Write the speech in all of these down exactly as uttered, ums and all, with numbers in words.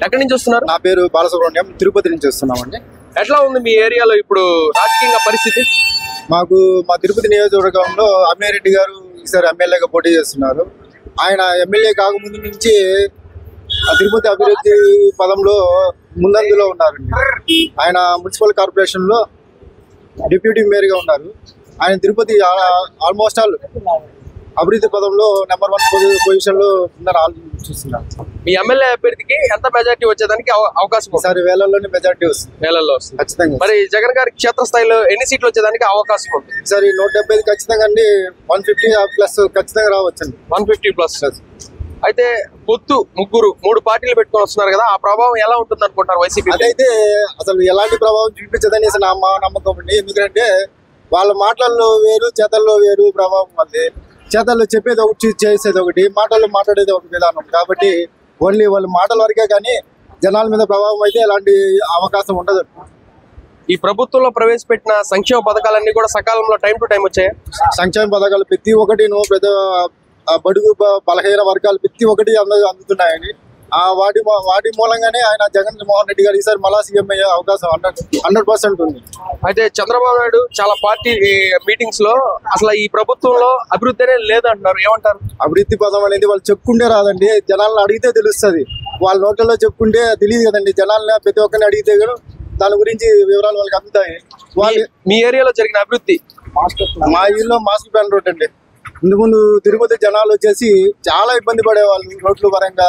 ఎక్కడి నుంచి వస్తున్నారు? నా పేరు బాలసుబ్రహ్మణ్యం, తిరుపతి నుంచి వస్తున్నామండి. ఎట్లా ఉంది మీ ఏరియాలో ఇప్పుడు రాజకీయంగా పరిస్థితి? మాకు మా తిరుపతి నియోజకవర్గంలో అమ్మినేని రెడ్డి గారు ఈసారి ఎమ్మెల్యేగా పోటీ చేస్తున్నారు. ఆయన ఎమ్మెల్యే కాకముందు నుంచి తిరుపతి అభివృద్ధి పదంలో ముందంజలో ఉన్నారండి. ఆయన మున్సిపల్ కార్పొరేషన్ లో డిప్యూటీ మేయర్ గా ఉన్నారు. ఆయన తిరుపతి ఆల్మోస్ట్ ఆల్ అభివృద్ధి పదంలో నెంబర్ వన్ పొజిషన్ లో చూస్తున్నారు. మీ ఎమ్మెల్యే అభ్యర్థికి ఎంత మెజార్టీ వచ్చేదానికి అవకాశం? ఈసారి వేలల్లోనే మెజార్టీ వస్తుంది. వేలల్లో వస్తుంది ఖచ్చితంగా. మరి జగన్ గారి క్షేత్రస్థాయిలో ఎన్ని సీట్లు వచ్చేదానికి అవకాశం ఉంది? ఈసారి నూట డెబ్బై ఐదు ఖచ్చితంగా అండి. వన్ ఫిఫ్టీ ప్లస్ ఖచ్చితంగా రావచ్చండి. One fifty plus. అయితే పొత్తు ముగ్గురు మూడు పార్టీలు పెట్టుకొని వస్తున్నారు కదా, ఆ ప్రభావం ఎలా ఉంటుంది అనుకుంటారు వైసీపీ? అదైతే అసలు ఎలాంటి ప్రభావం చూపించదని నా మా నమ్మకం అండి. ఎందుకంటే వాళ్ళ మాటల్లో వేరు, చేతల్లో వేరు ప్రభావం ఉంది. చేతల్లో చెప్పేది ఒకటి, చేసేది ఒకటి, మాటల్లో మాట్లాడేది ఒక విధానం. కాబట్టి ఓన్లీ వాళ్ళ మాటల వరకే కానీ జనాల మీద ప్రభావం అయితే ఎలాంటి అవకాశం ఉండదు. ఈ ప్రభుత్వంలో ప్రవేశపెట్టిన సంక్షేమ పథకాలన్నీ కూడా సకాలంలో టైం టు టైం వచ్చాయి. సంక్షేమ పథకాలు ప్రతి ఒక్కటి పెద్ద బడుగు బలహీన వర్గాలు ప్రతి ఒక్కటి అందుతున్నాయని ఆ వాటి వాటి మూలంగానే ఆయన జగన్ మోహన్ రెడ్డి గారు ఈసారి మళ్ళా సీఎం అయ్యే అవకాశం హండ్రెడ్ హండ్రెడ్ పర్సెంట్ ఉంది. అయితే చంద్రబాబు నాయుడు చాలా పార్టీ మీటింగ్స్ లో అసలు ఈ ప్రభుత్వంలో అభివృద్ధి అనేది లేదంటున్నారు, ఏమంటారు? అభివృద్ధి పదం అనేది వాళ్ళు చెప్పుకుంటే రాదండి, జనాలను అడిగితే తెలుస్తుంది. వాళ్ళ నోట్లలో చెప్పుకుంటే తెలియదు కదండి. జనాలను ప్రతి ఒక్కరిని అడిగితే కూడా దాని గురించి వివరాలు వాళ్ళకి అందుతాయి. వాళ్ళు మీ ఏరియాలో జరిగిన అభివృద్ధి? మా ఊళ్ళో మాస్టర్ ప్లాన్ రోడ్ అండి. ఇంతకుముందు తిరుపతి జనాలు వచ్చేసి చాలా ఇబ్బంది పడేవాళ్ళు రోడ్ల పరంగా.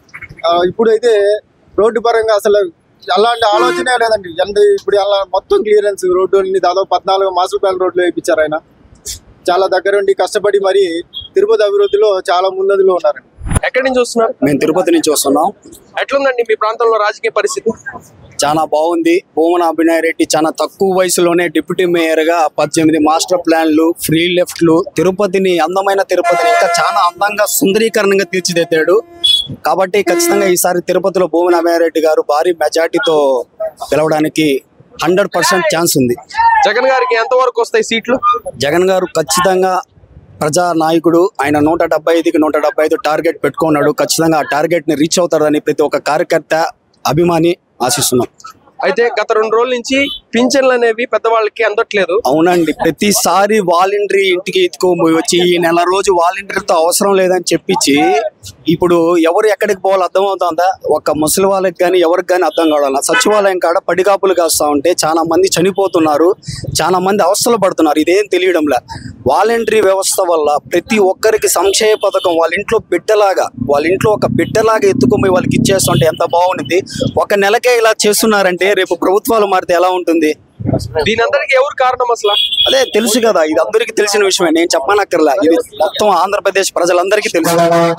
ఇప్పుడు అయితే రోడ్డు పరంగా అసలు అలాంటి ఆలోచనే లేదండి. ఇప్పుడు అలా మొత్తం క్లియరెన్స్ రోడ్డు దాదాపు పద్నాలుగు మాస్టర్ ప్లాన్ రోడ్లు వేయించారు. ఆయన చాలా దగ్గరుండి కష్టపడి మరి తిరుపతి అభివృద్ధిలో చాలా ముందంజలో ఉన్నారండి. ఎక్కడి నుంచి వస్తున్నారు? మేము తిరుపతి నుంచి వస్తున్నాం. ఎట్లుందండి మీ ప్రాంతంలో రాజకీయ పరిస్థితి? చాలా బాగుంది. భూమన అభినయ్ రెడ్డి చాలా తక్కువ వయసులోనే డిప్యూటీ మేయర్ గా పద్దెనిమిది మాస్టర్ ప్లాన్లు, ఫ్రీ లెఫ్ట్లు, తిరుపతిని అందమైన తిరుపతిని ఇంకా చాలా అందంగా సుందరీకరణంగా తీర్చిదిద్దాడు. కాబట్టి ఖచ్చితంగా ఈసారి తిరుపతిలో భూమన అభినయ్ రెడ్డి గారు భారీ మెజార్టీతో గెలవడానికి హండ్రెడ్ పర్సెంట్ ఛాన్స్ ఉంది. జగన్ గారికి ఎంత వరకు వస్తాయి సీట్లు? జగన్ గారు ఖచ్చితంగా ప్రజా నాయకుడు. ఆయన నూట డెబ్బై ఐదుకి నూట డెబ్బై ఐదు టార్గెట్ పెట్టుకున్నాడు. ఖచ్చితంగా ఆ టార్గెట్ ని రీచ్ అవుతారని ప్రతి ఒక్క కార్యకర్త, అభిమాని ఆశిస్తున్నాం. అయితే గత రెండు రోజుల నుంచి పింఛన్లు అనేవి పెద్దవాళ్ళకి అందట్లేదు. అవునండి, ప్రతిసారి వాలంటరీ ఇంటికి ఎత్తుకోబోయి వచ్చి ఈ నెల రోజు వాలంటరీతో అవసరం లేదని చెప్పించి ఇప్పుడు ఎవరు ఎక్కడికి పోవాలి అర్థం అవుతుందా? ఒక ముసలి వాళ్ళకి కానీ ఎవరికి కానీ అర్థం కావాలన్నా సచివాలయం కాడ పడిగాపులు కాస్తా ఉంటే చాలా మంది చనిపోతున్నారు, చాలా మంది అవస్థలు పడుతున్నారు. ఇదేం తెలియడంలే. వాలంటరీ వ్యవస్థ వల్ల ప్రతి ఒక్కరికి సంక్షేమ పథకం వాళ్ళ ఇంట్లో బిడ్డలాగా వాళ్ళ ఇంట్లో ఒక బిడ్డలాగా ఎత్తుకోబోయి వాళ్ళకి ఇచ్చేస్తుంటే ఎంత బాగుంటుంది. ఒక నెలకే ఇలా చేస్తున్నారంటే రేపు ప్రభుత్వాలు మారితే ఎలా ఉంటుంది? దీని అందరికి ఎవరు కారణం అసలు? అదే తెలుసు కదా, ఇది అందరికీ తెలిసిన విషయమే, నేను చెప్పనక్కర్లా. ఇది మొత్తం ఆంధ్రప్రదేశ్ ప్రజలందరికీ తెలుసు.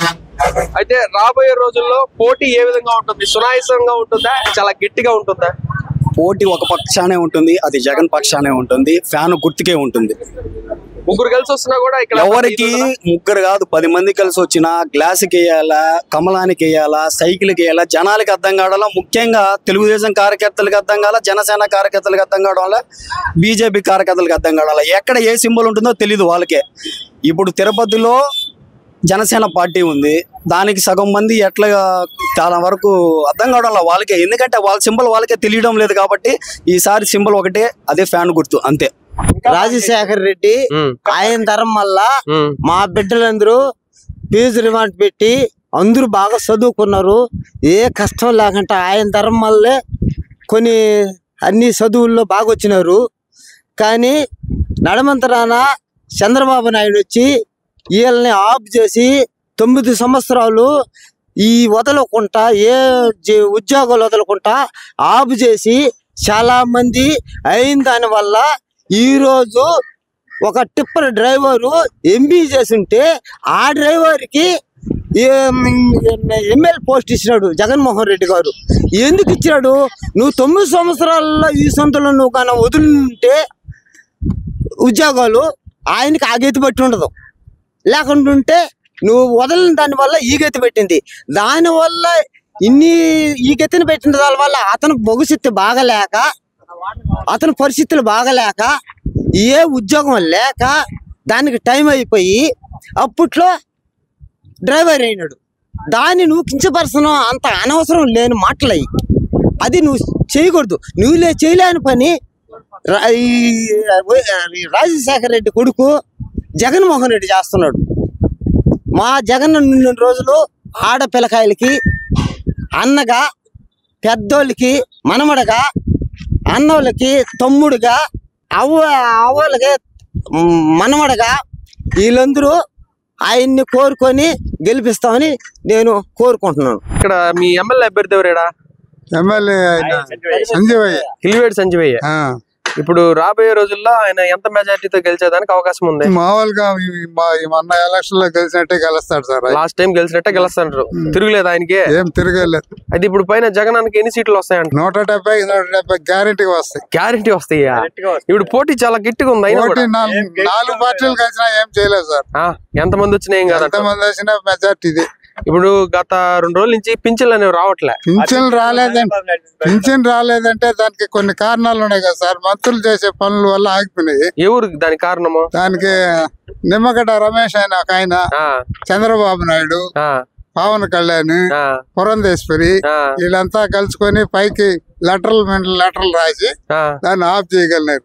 అయితే రాబోయే రోజుల్లో పోటీ ఏ విధంగా ఉంటుంది? సునాయాసంగా ఉంటుందా, చాలా గట్టిగా ఉంటుందా? పోటీ ఒక పక్షానే ఉంటుంది, అది జగన్ పక్షానే ఉంటుంది. ఫ్యాన్ గుర్తుకే ఉంటుంది. ముగ్గురు కలిసి వస్తున్నా కూడా ఇక్కడ ఎవరికి ముగ్గురు కాదు పది మంది కలిసి వచ్చినా గ్లాసుకి వేయాలా, కమలానికి వేయాలా, సైకిల్కి వేయాలా, జనాలకి అర్థం కావాలా. ముఖ్యంగా తెలుగుదేశం కార్యకర్తలకు అర్థం కావాలా, జనసేన కార్యకర్తలకు అర్థం కావడం, బీజేపీ కార్యకర్తలకు అర్థం కావాలా. ఎక్కడ ఏ సింబల్ ఉంటుందో తెలియదు వాళ్ళకే. ఇప్పుడు తిరుపతిలో జనసేన పార్టీ ఉంది, దానికి సగం మంది ఎట్లా చాలా వరకు అర్థం కావడం వాళ్ళకే. ఎందుకంటే వాళ్ళ సింబల్ వాళ్ళకే తెలియడం లేదు. కాబట్టి ఈసారి సింబల్ ఒకటే, అదే ఫ్యాన్ గుర్తు, అంతే. రాజశేఖర్ రెడ్డి ఆయన తరం వల్ల మా బిడ్డలందరూ ఫీజు రిమాండ్ పెట్టి అందరూ బాగా చదువుకున్నారు. ఏ కష్టం లేకుండా ఆయన తరం వల్లే కొన్ని అన్ని చదువుల్లో బాగా వచ్చినారు. కానీ నడమంతరాన చంద్రబాబు నాయుడు వచ్చి వీళ్ళని ఆఫ్ చేసి తొమ్మిది సంవత్సరాలు ఈ వదలకుండా ఏ ఉద్యోగాలు వదలకుండా ఆఫ్ చేసి చాలా మంది అయిన దాని వల్ల ఈరోజు ఒక టిప్పర్ డ్రైవరు ఎంబీ చేసి ఉంటే ఆ డ్రైవర్కి ఎమ్మెల్యే పోస్ట్ ఇచ్చినాడు జగన్మోహన్ రెడ్డి గారు. ఎందుకు ఇచ్చినాడు? నువ్వు తొమ్మిది సంవత్సరాల్లో ఈ సొంతలో నువ్వు కానీ వదులుంటే ఉద్యోగాలు ఆయనకి ఆ గతి పట్టి ఉండదు. లేకుంటుంటే నువ్వు వదలని దానివల్ల ఈ గతి పెట్టింది. దానివల్ల ఇన్ని ఈ గతిని పెట్టిన దాని వల్ల అతను భవిష్యత్తు బాగలేక, అతని పరిస్థితులు బాగలేక, ఏ ఉద్యోగం లేక దానికి టైం అయిపోయి అప్పట్లో డ్రైవర్ అయినాడు. దాన్ని నువ్వు కించపరచడం అంత అనవసరం లేని మాటలయ్యి. అది నువ్వు చేయకూడదు. నువ్వు లే చేయలేని పని ఈ రాజశేఖర రెడ్డి కొడుకు జగన్మోహన్ రెడ్డి చేస్తున్నాడు. మా జగన్ నిన్న రోజులు ఆడపిల్లకాయలకి అన్నగా, పెద్దోళ్ళకి మనమడగా, అన్నోళ్ళకి తమ్ముడుగా, అవ్వ అవ్వలకి మనమడగా వీళ్ళందరూ ఆయన్ని కోరుకొని గెలిపిస్తామని నేను కోరుకుంటున్నాను. ఇక్కడ మీ ఎమ్మెల్యే అభ్యర్థి ఎవరేడా? ఎమ్మెల్యే సంజీవయ్య, కిలివేటి సంజీవయ్య. ఇప్పుడు రాబోయే రోజుల్లో ఆయన ఎంత మెజార్టీతో గెలిచేదానికి అవకాశం ఉంది? మామూలుగా మొన్న ఎలక్షన్ లో గెలిచినట్టే గెలుస్తాడు సార్. లాస్ట్ టైం గెలిచినట్టే గెలుస్తాడు, తిరుగులేదు ఆయనకి, ఏం తిరగలేదు. అది ఇప్పుడు పైన జగనానికి ఎన్ని సీట్లు వస్తాయంట? నూట డెబ్బై నూట డెబ్బై గ్యారెంటీగా వస్తాయి. గ్యారెంటీ వస్తాయా? ఇప్పుడు పోటీ చాలా గట్టిగా ఉంది. నాలుగు పార్టీలు కలిసినా ఏం చేయలేదు సార్. ఎంత మంది వచ్చినా ఏం కాదు, ఎంత మంది వచ్చినా మెజార్టీ ఇది. ఇప్పుడు గత రెండు రోజుల నుంచి పింఛన్లు అనేవి రావట్లే. పింఛన్ రాలేదంటే పింఛన్ రాలేదంటే దానికి కొన్ని కారణాలు ఉన్నాయి కదా సార్. మంత్రులు చేసే పనుల వల్ల ఆగిపోయినాయి. ఎవరు దానికి కారణము? దానికి నిమ్మగడ్డ రమేష్ ఆయన ఒక ఆయన, చంద్రబాబు నాయుడు, పవన్ కళ్యాణ్, పురంధేశ్వరి వీళ్ళంతా కలుసుకొని పైకి లెటర్లు లెటర్లు రాసి దాన్ని ఆఫ్ చేయగలిగారు.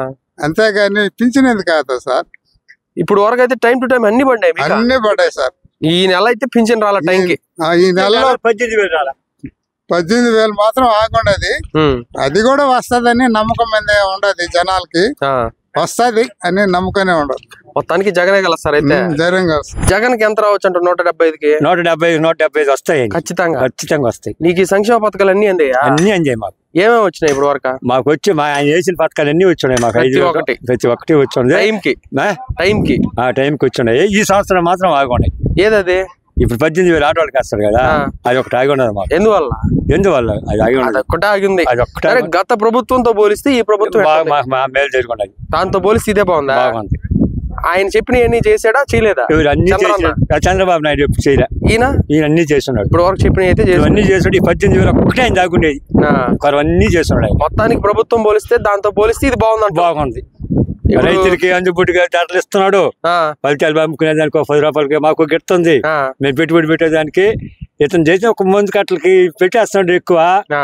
అంతేగాని పింఛన్ ఎందుకు కాదు సార్. ఇప్పుడు వరకు అయితే టైం టు టైం అన్ని పడ్డాయి, అన్ని పడ్డాయి సార్. ఈ నెల అయితే పింఛన్ రాల టైంకి. ఈ నెలలో పద్దెనిమిది వేలు రాల పద్దెనిమిది వేలు మాత్రం ఆగుండదు. అది కూడా వస్తదని నమ్మకం మీద ఉండదు జనాలకి. వస్తది అని నమ్మకమే ఉండదు. మొత్తానికి జగనే గెలుస్తారు. అయితే జగన్ జగన్ కి ఎంత రావచ్చు అంటారు? నూట డెబ్బై ఐదుకి నూట డెబ్బై నూట డెబ్బై ఐదు వస్తాయి ఖచ్చితంగా. ఖచ్చితంగా వస్తాయి. నీకు ఈ సంక్షేమ పథకాలు అన్ని అంది అన్ని అందాయి. మాకు ఏమేమి వచ్చినాయి ఇప్పుడు వరకు? మాకు వచ్చి మా ఆయన చేసిన పథకాలు అన్ని వచ్చినాయి. మాకు ఐదు ఒకటి ప్రతి ఒక్కటి వచ్చింది. టైంకి టైంకి ఆ టైంకి వచ్చినాయి. ఈ సంవత్సరం మాత్రం ఆగున్నాయి. ఏదది? ఇప్పుడు పద్దెనిమిది వేలు ఆటో వాళ్ళకి వస్తారు కదా, అది ఒకటి ఆగి ఉన్నది మాకు. ఎందువల్ల? ఎందువల్ల అది ఆగి ఉన్నది ఒకటే ఆగింది. గత ప్రభుత్వంతో పోలిస్తే ఈ ప్రభుత్వం మేలు జరుగుతున్నాయి. దాంతో పోలిస్తే ఇదే బాగుందా? బాగుంది. ఆయన చెప్పిన అన్ని చేసాడా చేయలేదా? అన్ని చంద్రబాబు నాయుడు ఎప్పుడు చేయలే. ఈయన ఈయన అన్ని చేస్తున్నాడు. ఇప్పుడు వరకు చెప్పిన అయితే అన్ని చేస్తున్నాడు. ఈ పద్దెనిమిది వేలు ఒక్కటే ఆయన దాగుండేది, అన్ని చేస్తున్నాడు. మొత్తానికి ప్రభుత్వం పోలిస్తే దాంతో పోలిస్తే ఇది బాగుంది. బాగుంది. రైతులకి అందుబాటుగా ధరలు ఇస్తున్నాడు. ఫలితాలు అమ్ముకునే దానికి పది రూపాయలకి మాకు గిడుతుంది. మేము పెట్టుబడి పెట్టేదానికి ఇతను చేసిన ఒక మంది కట్టలకి పెట్టేస్తున్నాడు ఎక్కువ.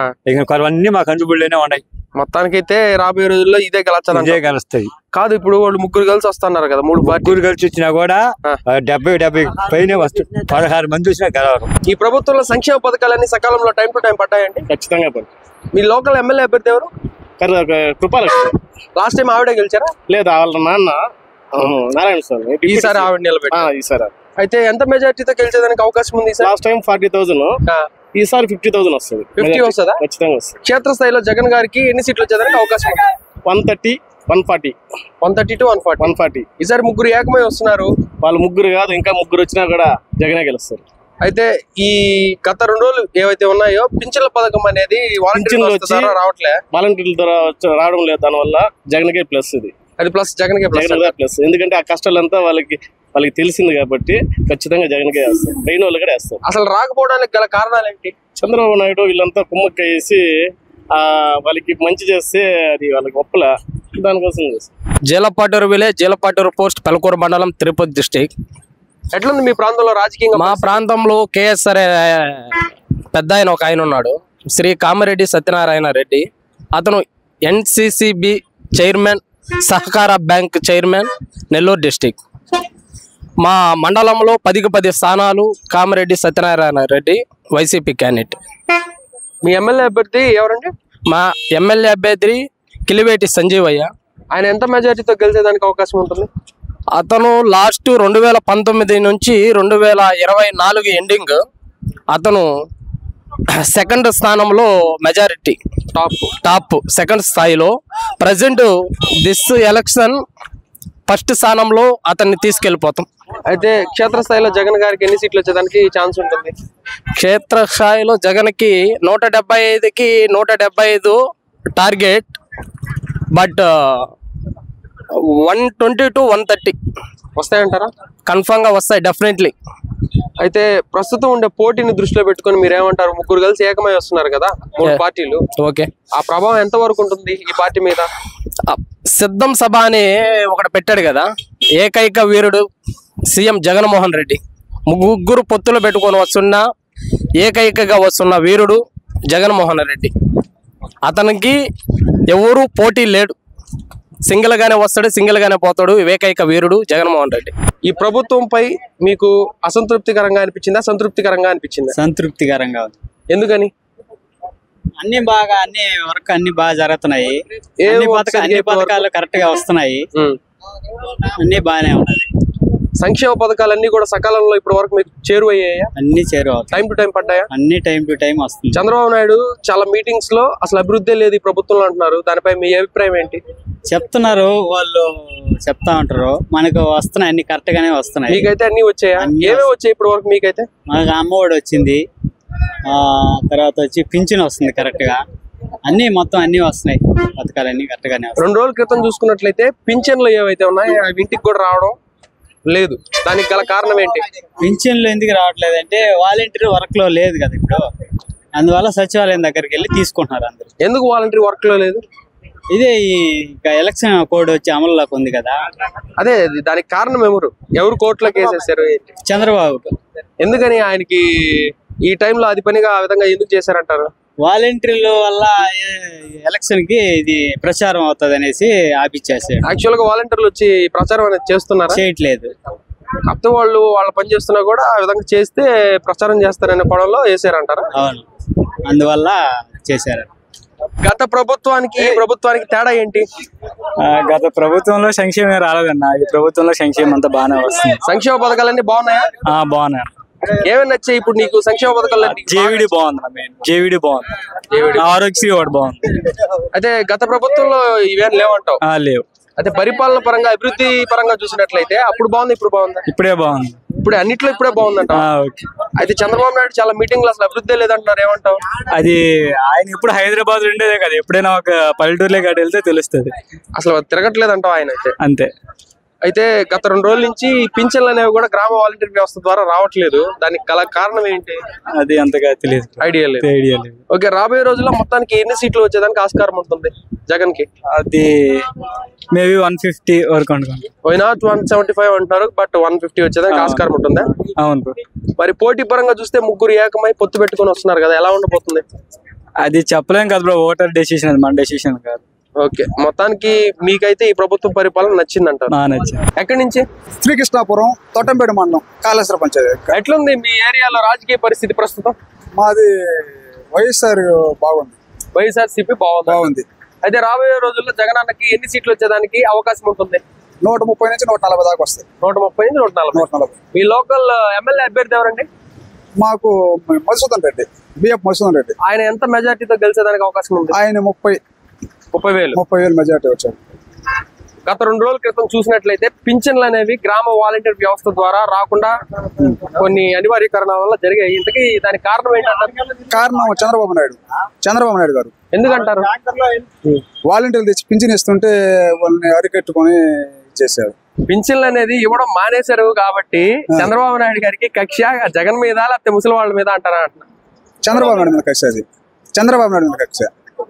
అన్ని మాకు అందుబాటులోనే ఉన్నాయి. మొత్తానికి అయితే రాబోయే రోజుల్లో ఇదే గెలచాలి. ఇదే గెలుస్తాయి. కాదు ఇప్పుడు వాళ్ళు ముగ్గురు కలిసి వస్తున్నారు కదా, మూడు ముగ్గురు కలిసి వచ్చినా కూడా డెబ్బై డెబ్బై పైన వస్తుంది. పదహారు మంది వచ్చినా గెలవరు. ఈ ప్రభుత్వంలో సంక్షేమ పథకాలన్నీ సకాలంలో టైం టు టైం పడ్డాయండి? ఖచ్చితంగా. మీ లోకల్ ఎమ్మెల్యే అభ్యర్థి ఎవరు? కృపాలక్ష్మి. లాస్ట్ టైం ఆవిడే గెలిచారా? లేదు, వాళ్ళ నాన్న నారాయణ స్వామి. ఈసారి ఆవిడ నిలబెట్టారు. ఈసారి అయితే ఎంత మెజార్టీతో గెలిచేదానికి అవకాశం ఉంది? లాస్ట్ టైం ఫార్టీ థౌసండ్, ఈసారి ఫిఫ్టీ థౌసండ్ వస్తుంది. ఫిఫ్టీ వస్తుందా? ఖచ్చితంగా వస్తుంది. క్షేత్రస్థాయిలో జగన్ గారికి ఎన్ని సీట్లు వచ్చేదానికి అవకాశం ఉంది? One thirty one forty one thirty two one forty one forty ఈసారి ముగ్గురు ఏకమై వస్తున్నారు. వాళ్ళు ముగ్గురు కాదు, ఇంకా ముగ్గురు వచ్చినా కూడా జగనే గెలుస్తారు. అయితే ఈ గత రెండు రోజులు ఏవైతే ఉన్నాయో పింఛన్ల పథకం అనేది రావట్లే, వాలంటీర్ల ద్వారా రావడం లేదు. దాని వల్ల జగన్కే ప్లస్ ఇది. అది ప్లస్ జగన్కే ప్లస్. ఎందుకంటే ఆ కష్టాలంతా వాళ్ళకి వాళ్ళకి తెలిసింది కాబట్టి ఖచ్చితంగా జగన్కే వేస్తారు. ట్రైన్ వాళ్ళు కూడా వేస్తారు. అసలు రాకపోవడానికి గల కారణాలు ఏంటి? చంద్రబాబు నాయుడు వీళ్ళంతా కుమ్మక్క వేసి ఆ వాళ్ళకి మంచి చేస్తే అది వాళ్ళకి ఒప్పల, దానికోసం చేస్తారు. జీలపాటూరు విలేజ్, జీలపాటూరు పోస్ట్, పెలకూరు మండలం, తిరుపతి డిస్టిక్. ఎట్లుంది మీ ప్రాంతంలో రాజకీయంగా? మా ప్రాంతంలో కేఎస్ఆర్ పెద్ద ఆయన ఒక ఆయన ఉన్నాడు, శ్రీ కామిరెడ్డి సత్యనారాయణ రెడ్డి. అతను ఎన్సిసిబి చైర్మన్, సహకార బ్యాంక్ చైర్మన్, నెల్లూరు డిస్టిక్. మా మండలంలో పదికి పది స్థానాలు కామిరెడ్డి సత్యనారాయణ రెడ్డి వైసీపీ క్యాండిడేట్. మీ ఎమ్మెల్యే అభ్యర్థి ఎవరండి? మా ఎమ్మెల్యే అభ్యర్థి కిలివేటి సంజీవయ్య. ఆయన ఎంత మెజార్టీతో గెలిచేదానికి అవకాశం ఉంటుంది? అతను లాస్ట్ రెండు వేల పంతొమ్మిది నుంచి రెండు వేల ఇరవై నాలుగు ఎండింగ్ అతను సెకండ్ స్థానంలో మెజారిటీ, టాప్ టాప్ సెకండ్ స్థాయిలో. ప్రజెంట్ దిస్ ఎలక్షన్ ఫస్ట్ స్థానంలో అతన్ని తీసుకెళ్ళిపోతాం. అయితే క్షేత్రస్థాయిలో జగన్ గారికి ఎన్ని సీట్లు వచ్చేదానికి ఛాన్స్ ఉంటుంది? క్షేత్రస్థాయిలో జగన్కి నూట డెబ్బై ఐదుకి నూట డెబ్బై ఐదు target, but one twenty two one thirty వస్తాయంటారా? కన్ఫామ్ గా వస్తాయి, డెఫినెట్లీ. అయితే ప్రస్తుతం ఉండే పోటీని దృష్టిలో పెట్టుకుని మీరు ఏమంటారు? ముగ్గురు కలిసి ఏకమై వస్తున్నారు కదా, మూడు పార్టీలు. ఓకే, ఆ ప్రభావం ఎంత వరకు ఉంటుంది ఈ పార్టీ మీద? సిద్ధం సభ అని ఒకటి పెట్టాడు కదా, ఏకైక వీరుడు సీఎం జగన్మోహన్ రెడ్డి. ముగ్గురు పొత్తులు పెట్టుకొని వస్తున్న ఏకైకగా వస్తున్న వీరుడు జగన్మోహన్ రెడ్డి. అతనికి ఎవరు పోటీ లేడు. సింగిల్ గానే వస్తాడు, సింగిల్ గానే పోతాడు. ఏకైక వీరుడు జగన్మోహన్ రెడ్డి. ఈ ప్రభుత్వంపై మీకు అసంతృప్తికరంగా అనిపించిందా, సంతృప్తికరంగా అనిపించిందా? సంతృప్తికరంగా ఉంది. ఎందుకని? అన్ని బాగా అన్ని వర్క్ అన్ని బాగా జరుగుతున్నాయి. ఏ అన్ని works పథకా- అన్ని జరిగే పథకాలు కరెక్ట్ గా వస్తున్నాయి. ఉమ్. అన్ని బాగానే ఉన్నది. సంక్షేమ పథకాలన్నీ కూడా సకాలంలో ఇప్పటి వరకు మీకు చేరువయ్యాయా? అన్ని చేరువవుతాయి. టైం టు టైం పడ్డాయా? అన్ని టైం టు టైం వస్తుంది. చంద్రబాబు నాయుడు చాలా మీటింగ్స్ లో అసలు అభివృద్ధి లేదు ఈ ప్రభుత్వంలో అంటున్నారు. దానిపై మీ అభిప్రాయం ఏంటి? చెప్తున్నారు వాళ్ళు, చెప్తా ఉంటారు. మనకు వస్తున్నాయి, అన్ని కరెక్ట్ గానే వస్తున్నాయి. మీకైతే అన్ని వచ్చాయా? అన్ని ఏమేమి వచ్చాయి ఇప్పటి వరకు మీకైతే? మనకు అమ్మఒడి వచ్చింది, ఆ తర్వాత వచ్చి పింఛన్ వస్తుంది కరెక్ట్ గా. అన్ని మొత్తం అన్ని వస్తున్నాయి, పథకాలు అన్ని కరెక్ట్ గానే వస్తున్నాయి. రెండు రోజుల క్రితం చూసుకున్నట్లయితే పింఛన్లు ఏవైతే ఉన్నాయో అవి ఇంటికి కూడా రావడం లేదు. దానికి గల కారణం ఏంటి? పింఛన్లు ఎందుకు రావట్లేదు అంటే వాలంటీర్ వర్క్ లో లేదు కదా ఇప్పుడు, అందువల్ల సచివాలయం దగ్గరికి వెళ్ళి తీసుకుంటున్నారు అందరు. ఎందుకు వాలంటరీ వర్క్ లో లేదు? ఇదే ఈ ఎలక్షన్ కోడ్ వచ్చి అమలులోకి ఉంది కదా, అదే దానికి కారణం ఎవరు ఎవరు కోర్టులోకి వేసేసారు ఏంటి? చంద్రబాబు. ఎందుకని ఆయనకి ఈ టైంలో అది పనిగా ఆ విధంగా ఎందుకు చేశారంటారు? వాలంటీర్ల వల్ల ఎలక్షన్ కి ఇది ప్రచారం అవుతుంది అనేసి ఆపిచ్చేసాడు. యాక్చువల్ గా వాలంటీర్లు వచ్చి ప్రచారం అనేది చేస్తున్నారా? చేయట్లేదు. కొత్త వాళ్ళు వాళ్ళ పని చేస్తున్నా కూడా ఆ విధంగా చేస్తే ప్రచారం చేస్తారనే పడంలో వేసారంటారా? అవును, అందువల్ల చేశారు. గత ప్రభుత్వానికి ఈ ప్రభుత్వానికి తేడా ఏంటి? గత ప్రభుత్వంలో సంక్షేమం రాలేదన్న, ఈ ప్రభుత్వంలో సంక్షేమం అంతా బాగానే వస్తుంది. సంక్షేమ పథకాలన్నీ బాగున్నాయా? బాగున్నాయి. ఏమైనా నచ్చాయి ఇప్పుడు నీకు సంక్షేమ పథకాలు? జేవిడి బాగుంది, మెయిన్ జేవిడి బాగుంది, ఆరోగ్యశ్రీ ఒకటి బాగుంది. అయితే గత ప్రభుత్వంలో ఇవేం లేవంటావు? లేవు. అయితే పరిపాలన పరంగా అభివృద్ధి పరంగా చూసినట్లయితే అప్పుడు బాగుంది, ఇప్పుడు బాగుంది? ఇప్పుడే బాగుంది. ఇప్పుడు అన్నిట్లో ఇప్పుడే బాగుందంట. అయితే చంద్రబాబు నాయుడు చాలా మీటింగ్లు అసలు అభివృద్ధి లేదంటున్నారు, ఏమంటావు? అది ఆయన ఇప్పుడు హైదరాబాద్ ఉండేదే కదా, ఎప్పుడైనా ఒక పల్లెటూరులే కాడ వెళ్తే తెలుస్తుంది. అసలు తిరగట్లేదంటావు ఆయన అయితే? అంతే. అయితే గత రెండు రోజుల నుంచి పింఛన్లు అనేవి కూడా గ్రామ వాలంటీర్ వ్యవస్థ ద్వారా రావట్లేదు. దానికి గల కారణం ఏంటి? అది అంతగా తెలియదు, ఐడియా లేదు. ఐడియా లేదు. ఓకే, రాబోయే రోజుల్లో మొత్తానికి ఎన్ని సీట్లు వచ్చేదానికి ఆస్కారం ఉంటుంది జగన్ కి? అది మేబీ వన్ ఫిఫ్టీ వరకు అనుకోండి. Why not one seventy five అంటారు, బట్ వన్ ఫిఫ్టీ వచ్చేదానికి ఆస్కారం ఉంటుందా? అవును. మరి పోటీ పరంగా చూస్తే ముగ్గురు ఏకమై పొత్తు పెట్టుకుని వస్తున్నారు కదా, ఎలా ఉండబోతుంది? అది చెప్పలేం కదా బ్రో, ఓటర్ డెసిషన్, అది మన డెసిషన్ కాదు. ఓకే, మొత్తానికి మీకైతే ఈ ప్రభుత్వం పరిపాలన నచ్చిందంటారు? నచ్చింది. ఎక్కడి నుంచి? శ్రీకృష్ణాపురం, తోటంపేట మండలం, కాళేశ్వర పంచాయతీ. ఎట్లుంది మీ ఏరియాలో రాజకీయ పరిస్థితి ప్రస్తుతం? మాది వైఎస్ఆర్ బాగుంది. వైఎస్ఆర్సీపీ బాగుంది. బాగుంది. అయితే రాబోయే రోజుల్లో జగన్ అన్నకి ఎన్ని సీట్లు వచ్చేదానికి అవకాశం ఉంటుంది? నూట ముప్పై నుంచి నూట నలభై దాకా వస్తాయి. నూట ముప్పై నుంచి నూట నలభై. నూట నలభై. మీ లోకల్ ఎమ్మెల్యే అభ్యర్థి ఎవరండి? మాకు మధుసూదన్ రెడ్డి, బిఎఫ్ మధుసూదన్ రెడ్డి. ఆయన ఎంత మెజార్టీతో గెలిచేదానికి అవకాశం ఉంది? ఆయన ముప్పై ముప్పై వేలు ముప్పై వేలు మెజార్టీ వచ్చారు. గత రెండు రోజుల క్రితం చూసినట్లయితే పింఛన్లు అనేవి గ్రామ వాలంటీర్ వ్యవస్థ ద్వారా రాకుండా కొన్ని అనివార్య కారణాల వల్ల జరిగాయి. ఇంతకీ దానికి కారణం ఏంటంటారు? కారణం చంద్రబాబు నాయుడు చంద్రబాబు నాయుడు గారు. ఎందుకంటారు? వాలంటీర్లు తెచ్చి పింఛన్ ఇస్తుంటే వాళ్ళని అరికెట్టుకొని చేశారు. పింఛన్లు అనేది ఇవ్వడం మానేశారు కాబట్టి చంద్రబాబు నాయుడు గారికి కక్ష జగన్ మీద లేకపోతే ముసలి వాళ్ళ మీద అంటారా? అంటున్నా. చంద్రబాబు నాయుడు మీద కక్ష. అది చంద్రబాబు నాయుడు మీద కక్ష.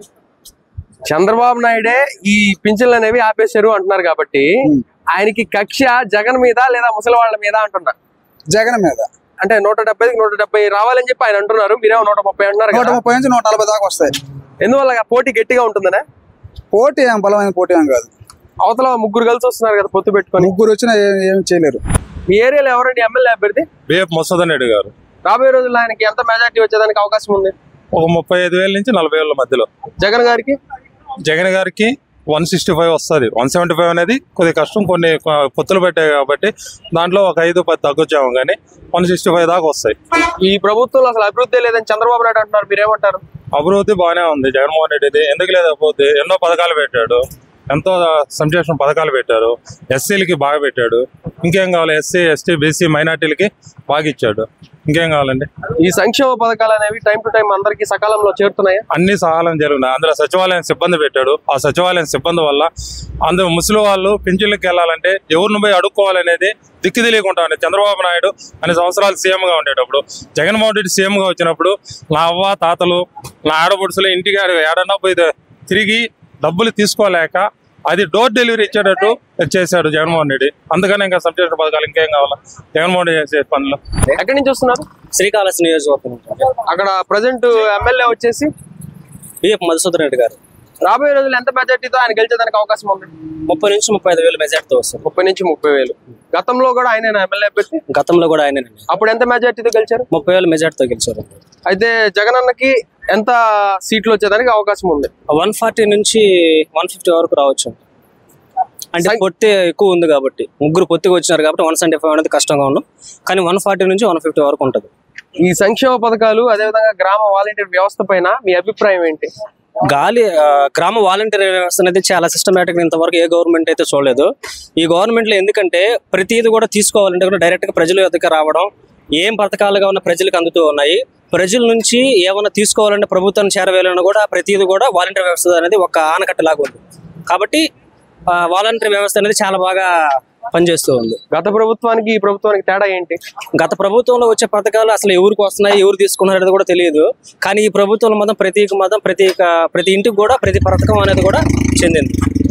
చంద్రబాబు నాయుడే ఈ పింఛన్లు అనేవి ఆపేశారు అంటున్నారు కాబట్టి ఆయనకి కక్ష జగన్ మీద లేదా ముసలి వాళ్ళ మీద అంటున్నా? జగన్ మీద. అంటే నూట డెబ్బైకి నూట డెబ్బై రావాలని చెప్పి ఆయన అంటున్నారు, మీరేమో నూట ముప్పై అంటున్నారు. నూట ముప్పై నుంచి నూట నలభై దాకా వస్తాయి. ఎందువల్ల పోటీ గట్టిగా ఉంటుందనే? పోటీ ఏం బలమైన పోటీ ఏం కాదు. అవతల ముగ్గురు కలిసి వస్తున్నారు కదా పొత్తు పెట్టుకొని. ముగ్గురు వచ్చినా ఏం చేయలేరు. మీ ఏరియాలో ఎవరండి ఎమ్మెల్యే అభ్యర్థి? బిఎఫ్ మధుసూదన్ రెడ్డి గారు. రాబోయే రోజుల్లో ఆయనకి ఎంత మెజార్టీ వచ్చేదానికి అవకాశం ఉంది? ఒక ముప్పై ఐదు వేల నుంచి నలభై వేల మధ్యలో. జగన్ గారికి? జగన్ గారికి వన్ సిక్స్టీ ఫైవ్ వస్తుంది. వన్ సెవెంటీ ఫైవ్ అనేది కొద్దిగా కష్టం, కొన్ని పొత్తులు పెట్టాయి కాబట్టి దాంట్లో ఒక ఐదు పది తగ్గొచ్చాము, కానీ వన్ సిక్స్టీ ఫైవ్ దాకా వస్తాయి. ఈ ప్రభుత్వంలో అసలు అభివృద్ధి లేదని చంద్రబాబు నాయుడు అంటున్నారు, మీరేమంటారు? అభివృద్ధి బాగానే ఉంది జగన్మోహన్ రెడ్డిది. ఎందుకు లేకపోతే ఎన్నో పథకాలు పెట్టాడు, ఎంతో సంక్షేమ పథకాలు పెట్టారు. ఎస్సీలకి బాగా పెట్టాడు. ఇంకేం కావాలి? ఎస్సీ ఎస్టీ బీసీ మైనార్టీలకి బాగా ఇచ్చాడు. ఇంకేం కావాలండి? ఈ సంక్షేమ పథకాలు అనేవి టైం టు టైం అందరికి సకాలంలో చేరుతున్నాయి. అన్ని సహాయం జరుగుతున్నాయి. అందులో సచివాలయం సిబ్బంది పెట్టాడు. ఆ సచివాలయం సిబ్బంది వల్ల అందులో ముసలి వాళ్ళు పింఛన్లకు వెళ్ళాలంటే ఎవరిని పోయి అడుక్కోవాలనేది దిక్కు తెలియకుండా ఉండే. చంద్రబాబు నాయుడు అన్ని సంవత్సరాలు సీఎంగా ఉండేటప్పుడు, జగన్మోహన్ రెడ్డి సీఎంగా వచ్చినప్పుడు నా అవ్వ తాతలు నా ఆడపడుసులు ఇంటికి ఏడన్నా పోయి తిరిగి డబ్బులు తీసుకోలేక అది డోర్ డెలివరీ ఇచ్చేటట్టు చేశాడు జగన్మోహన్ రెడ్డి. అందుకని ఇంకా సంక్షేమ పథకాలు ఇంకేం కావాలా జగన్మోహన్ రెడ్డి చేసే పనులు. ఎక్కడి నుంచి వస్తున్నారు? శ్రీకాళహస్తి నియోజకవర్గం. అక్కడ ప్రజెంట్ ఎమ్మెల్యే వచ్చేసి బిఎఫ్ మధుసూదన్ రెడ్డి గారు. రాబోయే రోజులు ఎంత మెజార్టీతో ఆయన గెలిచేదానికి అవకాశం ఉంది? ముప్పై నుంచి ముప్పై ఐదు వేలు మెజార్టీతో వస్తుంది. ముప్పై నుంచి ముప్పై వేలు గతంలో కూడా ఆయన ఎమ్మెల్యే అభ్యర్థి. గతంలో కూడా ఆయన అప్పుడు ఎంత మెజార్టీతో గెలిచారు? ముప్పై వేలు మెజార్టీతో గెలిచారు. అయితే జగన్ అన్నకి ఎంత సీట్లు వచ్చేదానికి అవకాశం ఉంది? వన్ ఫార్టీ నుంచి వన్ ఫిఫ్టీ వరకు రావచ్చు. అంటే పొత్తి ఎక్కువ ఉంది కాబట్టి, ముగ్గురు పొత్తిగా వచ్చినారు కాబట్టి వన్ సెవెంటీ ఫైవ్ అనేది కష్టంగా ఉన్నాం. కానీ వన్ ఫార్టీ నుంచి వన్ ఫిఫ్టీ వరకు ఉంటుంది. ఈ సంక్షేమ పథకాలు అదేవిధంగా గ్రామ వాలంటీర్ వ్యవస్థ పైన మీ అభిప్రాయం ఏంటి? గాలి గ్రామ వాలంటీర్ వ్యవస్థ అనేది చాలా సిస్టమేటిక్. ఇంతవరకు ఏ గవర్నమెంట్ అయితే చూడలేదు. ఈ గవర్నమెంట్ లో ఎందుకంటే ప్రతిదీ కూడా తీసుకోవాలంటే కూడా డైరెక్ట్ గా ప్రజల వద్దకు రావడం, ఏం పథకాలుగా ఉన్న ప్రజలకు అందుతూ ఉన్నాయి. ప్రజల నుంచి ఏమైనా తీసుకోవాలంటే ప్రభుత్వాన్ని చేరవేయాలన్నా కూడా ప్రతిదీ కూడా వాలంటీర్ వ్యవస్థ అనేది ఒక ఆనకట్టలాగా ఉంది. కాబట్టి వాలంటీర్ వ్యవస్థ అనేది చాలా బాగా పనిచేస్తూ ఉంది. గత ప్రభుత్వానికి ఈ ప్రభుత్వానికి తేడా ఏంటి? గత ప్రభుత్వంలో వచ్చే పథకాలు అసలు ఎవరికి వస్తున్నాయి, ఎవరు తీసుకున్నారు అనేది కూడా తెలియదు. కానీ ఈ ప్రభుత్వంలో మాత్రం ప్రతి మాత్రం ప్రతి ప్రతి ఇంటికి కూడా ప్రతి పథకం అనేది కూడా చెందింది.